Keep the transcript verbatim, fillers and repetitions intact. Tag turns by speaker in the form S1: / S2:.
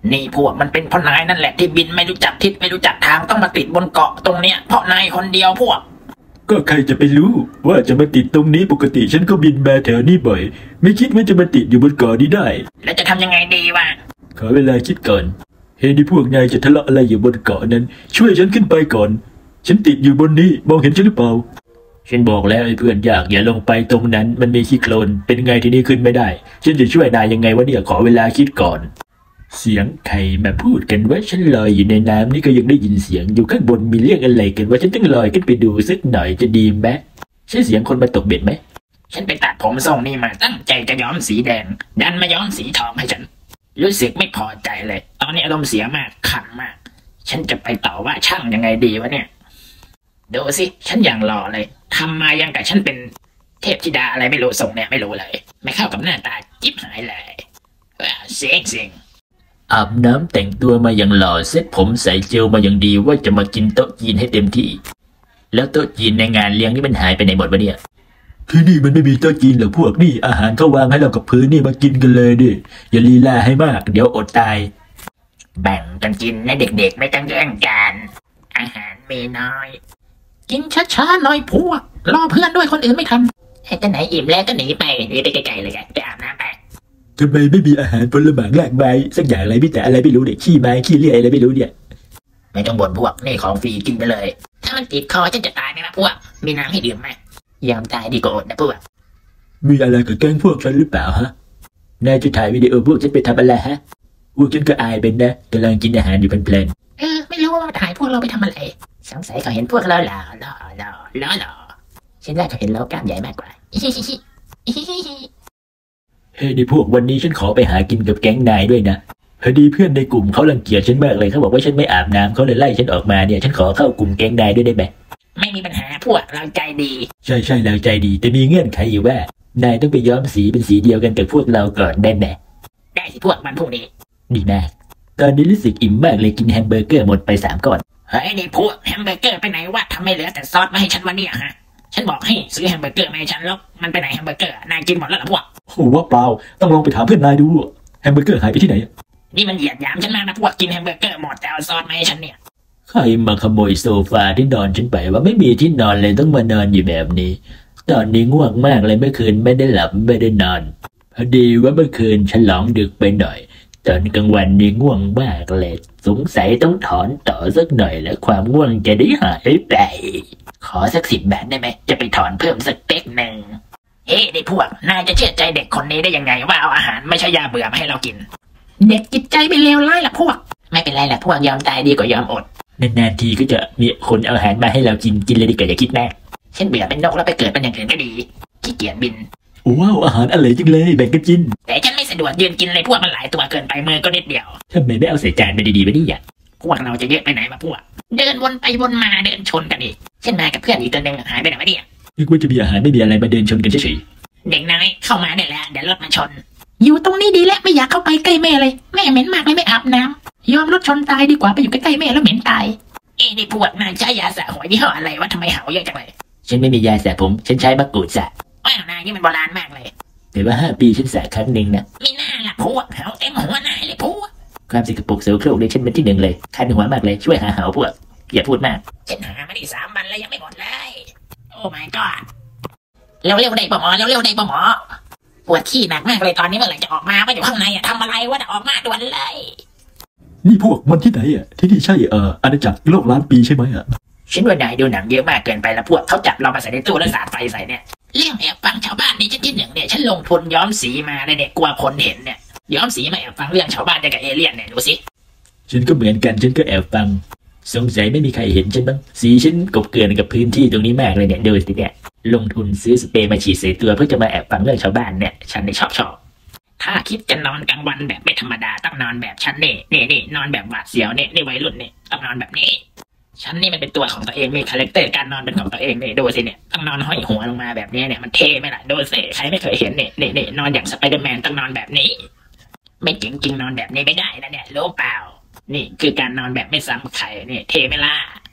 S1: นี่พวกมันเป็นเพราะนายนั่นแหละที่บินไม่รู้จักทิศไม่รู้จักทางต้องมาติดบนเกาะตรงเนี้ยเพราะนายคนเดียวพวก
S2: ก็ใครจะไปรู้ว่าจะมาติดตรงนี้ปกติฉันก็บินมาแถวนี้บ่อยไม่คิดว่าจะมาติดอยู่บนเกาะนี้ได้
S1: แล้วจะทำยังไงดีวะ
S2: ขอเวลาคิดก่อนเฮ้ยนี่พวกนายจะทะเลาะอะไรอยู่บนเกาะนั้นช่วยฉันขึ้นไปก่อนฉันติดอยู่บนนี้มองเห็นฉันหรือเปล่าฉันบอกแล้วไอ้เพื่อนอยากอย่าลงไปตรงนั้นมันมีขี้โคลนเป็นไงที่นี่ขึ้นไม่ได้ฉันจะช่วยนายยังไงวะเนี่ยขอเวลาคิดก่อนเสียงใครมาพูดกันว่าฉันลอยอยู่ในน้ำนี่ก็ยังได้ยินเสียงอยู่ข้างบนมีเรื่องอะไรกันว่าฉันต้องลอยขึ้นไปดูสักหน่อยจะดีไหมใช่เสียงคนมาตกเบ็ดไหม
S1: ฉันไปตัดผมทรงนี่มาตั้งใจจะย้อมสีแดงดันมาย้อมสีทองให้ฉันรู้สึกไม่พอใจเลยตอนนี้อารมณ์เสียมากขันมากฉันจะไปต่อว่าช่างยังไงดีวะเนี่ยดูสิฉันอย่างหล่อเลยทำมายังกับฉันเป็นเทพธิดาอะไรไม่รู้ส่งเนี่ยไม่รู้เลยไม่เข้ากับหน้าตาจิ๊บหายเลยเสียงเสียง
S2: อาบน้ำแต่งตัวมาอย่างหล่อเซ็ตผมใส่เจลมาอย่างดีว่าจะมากินโต๊ะจีนให้เต็มที่แล้วโต๊ะจีนในงานเลี้ยงนี่มันหายไปไหนหมดวะเนี่ยที่นี่มันไม่มีโต๊ะจีนหรอกพวกนี่อาหารเขาวางให้เรากับพื้นนี่มากินกันเลยดิอย่าลีลาให้มากเดี๋ยวอดตาย
S1: แบ่งกันกินนะเด็กๆไม่ต้องแย่งกันอาหารมีน้อยกินช้าๆหน่อยพวกรอเพื่อนด้วยคนอื่นไม่ทันไอ้กันไหนอิ่มแล้วก็หนีไปหนีไปไกลๆเลยแกไปอาบน้ำไป
S2: ทำไมไม่มีอาหารผลไม้แลกใบสักอย่างอะไรไม่แต่อะไรไม่รู้เนี่ยขี้ไม้ขี้เลี้ยอะไรไม่รู้เนี่ย
S1: ไม่ต้องบ่นพวกนี่ของฟรีกินไปเลยถ้ามันติดคอฉันจะตายไหมวะพวกมีน้ำให้ดื่มไหมยอมตายดีกว่าอดนะพวก
S2: มีอะไรกับแก๊งพวกฉันหรือเปล่าฮะนายจะถ่ายวิดีโอพวกฉันไปทำอะไรฮะพวกฉันก็อายเป็นนะกำลังกินอาหารอยู่เพลิน
S1: ๆเออไม่รู้ว่าถ่ายพวกเราไปทำอะไรสงสัยเขาเห็นพวกเราหล่อหล่อหล่อหล่อหล่อฉันว่าเขาเห็นเรากล้ามใหญ่มากกว่า
S2: เฮ้ยในพวกวันนี้ฉันขอไปหากินกับแก๊งนายด้วยนะพอดีเพื่อนในกลุ่มเขารังเกียจฉันมากเลยเขาบอกว่าฉันไม่อาบน้ำเขาเลยไล่ฉันออกมาเนี่ยฉันขอเข้ากลุ่มแก๊งนายด้วยได้ไหม
S1: ไม่มีปัญหาพวกเราใจดี
S2: ใช่ใช่เราใจดีแต่มีเงื่อนไขอยู่ว่านายต้องไปย้อมสีเป็นสีเดียวกันกับพวกเราก่อนได้ไหม
S1: ได้สิพวกมันพวกนี้
S2: ดีมากตอนนี้รู้สึกอิ่มมากเลยกินแฮมเบอร์เกอร์หมดไปสามก้อน
S1: เฮ้ยนี่พวกแฮมเบอร์เกอร์ไปไหนวะทำไมเหลือแต่ซอสมาให้ฉันวันนี้ฮะฉันบอกให้ซื้อแฮมเบอร์เกอร์มาให้ฉันแล้วมันไปไหนแฮมเบอร์เกอร์นายกินหมดแล้วหรอพวก
S2: โอ้ว่าเปล่าต้องลองไปถามเพื่อนนายดูแฮมเบอร์เกอร์หายไปที่ไหน
S1: นี่มันเหยียดหยามฉันมากนะพวกกินแฮมเบอร์เกอร์หมดแต่เอาซอสมาให้ฉันเนี่ย
S2: ใครมาขโมยโซฟาที่นอนฉันไปว่าไม่มีที่นอนเลยต้องมานอนอยู่แบบนี้ตอนนี้ง่วงมากเลยเมื่อคืนไม่ได้หลับไม่ได้นอนพอดีว่าเมื่อคืนฉลองดึกไปหน่อยตอนกลางวันนี่ง่วงมากเลยสงสัยต้องถอนต่อสักหน่อยแล้วความง่วงจะได้หายไป
S1: ขอสักสิบบาทได้ไหมจะไปถอนเพิ่มสักเป๊กหนึ่งเฮ้ไอ้พวกนายจะเชื่อใจเด็กคนนี้ได้ยังไงว่าเอาอาหารไม่ใช่ยาเบื่อมาให้เรากินเด็กจิตใจไม่เลวร้ายหรอกพวกไม่เป็นไรแหละพวกยอมตายดีกว่ายอมอด
S2: นานๆทีก็จะมีคนเอาอาหารมาให้เรากินกินเลยดีกว่าอย่าคิดแน่
S1: ฉันเบื่อเป็นนกแล้วไปเกิดเป็นอย่างอื่นก็ดีขี้เกียจบิน
S2: ว้าวอาหารอร่อยจังเลยแบ่งกันกิน
S1: แต่ฉันไม่สะดวกยืนกินเลยพวกมันหลายตัวเกินไปมือก็นิดเดียว
S2: ทำไมไม่เอาใส่จานไปดีๆไปนี่อ่ะ
S1: พวกเราจะเยอะไปไหนมาพวกเดินวนไปวนมาเดินชนกันอีกฉันมากับเพื่อนอีกตัวหนึ่งหายไปไหนวะเนี่ย
S2: นึกว่าจะมีอาหารไม่มีอะไรมาเดินชนกันเฉย
S1: ๆเด็กน้อยเข้ามาได้แล้วเดี๋ยวรถมาชนอยู่ตรงนี้ดีแล้วไม่อยากเข้าไปใกล้แม่เลยแม่เหม็นมากเลยไม่อาบน้ำยอมรถชนตายดีกว่าไปอยู่ใกล้ๆแม่แล้วเหม็นตายเอ้นี่พวกนายใช้ยาสระหัวยี่ห้ออะไรวะทำไมเห่าเยอะจังเลย
S2: ฉันไม่มียาสระผมฉันใช้มะกรูดสระ
S1: ว้าวนายนี่มันโบราณมากเลย
S2: แต่ว่าห้าปีฉันสระครั้งหนึ่งนะ
S1: มีหน้าละพวกเห่าเต็มหัวนายเลยพวก
S2: ความสิกระปุกเสือโครกเลยฉันเป็นที่หนึ่งเลยคันหัวมากเลยช่วยหาเห่าพวกอย่าพูดมาก
S1: ฉันหามาได้สามวันแล้วยังไม่หมดเลยโอ้ my god เร็วๆได้ป่ะหมอเร็วๆได้ป่ะหมอปวดขี้หนักมากเลยตอนนี้เมื่อไหร่จะออกมาว่าอยู่ข้างในอะทำอะไรวะจะออกมาด่วนเลย
S2: นี่พวกมันที่ไหนอ่ะที่นี่ใช่เอ่ออาณาจักรโลกล้านปีใช่ไหมอ่ะ
S1: ฉันว่านายดูหนังเยอะมากเกินไปแล้วพวกเขาจับเรามาใส่ในตู้แล้วสาดไฟใส่เนี่ยเรื่องแอบฟังชาวบ้านนี่ฉันที่หนึ่งเนี่ยฉันลงทุนย้อมสีมาเลยเนี่ยกลัวคนเห็นเนี่ยย้อมสีมาแอบฟังเรื่องชาวบ้านกับเอเลี่ยนเนี่ยดูสิ
S2: ฉันก็เหมือนกันฉันก็แอบฟังสงสัยไม่มีใครเห็นฉันบ้างสีฉันกบเกลื่อนกับพื้นที่ตรงนี้มากเลยเนี่ยดูสิเนี่ยลงทุนซื้อสเปรย์มาฉีดใส่ตัวเพื่อจะมาแอบฟังเรื่องชาวบ้านเนี่ยฉันนี่ชอบชอบถ้าคิดจะนอนกลางวันแบบไม่ธรรมดาต้องนอนแบบฉันนี่นี่นี่นอนแบบหวาดเสียวเนี่ยนี่วัยรุ่นเนี่ยต้องนอนแบบนี้ฉันนี่มันเป็นตัวของตัวเองมีคาแรคเตอร์การนอนเป็นของตัวเองเนี่ยดูสิเนี่ยต้องนอนห้อยหัวลงมาแบบนี้เนี่ยมันเท่ไหมล่ะดูสิใครไม่เคยเห็นเนี่ยนี่นี่นอนอย่างสไปเดอร์แมนต้องนอนแบบนี้ไม่จริงจริงนอนแบบนี้ไม่ได้นะเนี่ยรู้เปล่านี่คือการนอนแบบไม่ซ้ำใครเนี่ยเท่ไหมล่ะ